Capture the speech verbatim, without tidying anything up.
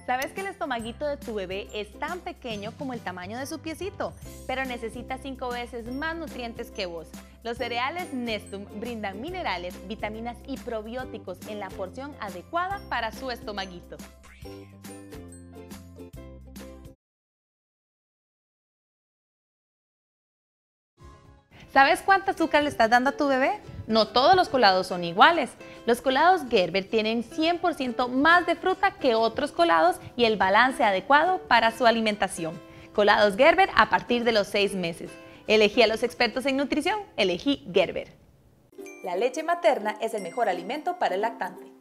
¿Sabes que el estomaguito de tu bebé es tan pequeño como el tamaño de su piecito? Pero necesita cinco veces más nutrientes que vos. Los cereales Nestum brindan minerales, vitaminas y probióticos en la porción adecuada para su estomaguito. ¿Sabes cuánto azúcar le estás dando a tu bebé? No todos los colados son iguales. Los colados Gerber tienen cien por ciento más de fruta que otros colados y el balance adecuado para su alimentación. Colados Gerber a partir de los seis meses. Elegí a los expertos en nutrición, elegí Gerber. La leche materna es el mejor alimento para el lactante.